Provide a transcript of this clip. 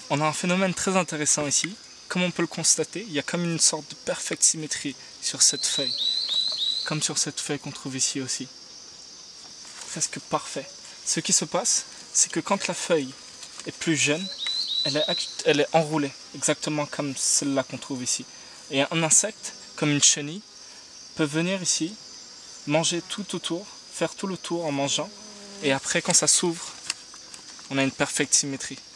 On a un phénomène très intéressant ici. Comme on peut le constater, il y a comme une sorte de perfecte symétrie sur cette feuille. Comme sur cette feuille qu'on trouve ici aussi. Presque parfait. Ce qui se passe, c'est que quand la feuille est plus jeune, elle est enroulée, exactement comme celle-là qu'on trouve ici. Et un insecte, comme une chenille, peut venir ici, manger tout autour, faire tout le tour en mangeant, et après quand ça s'ouvre, on a une perfecte symétrie.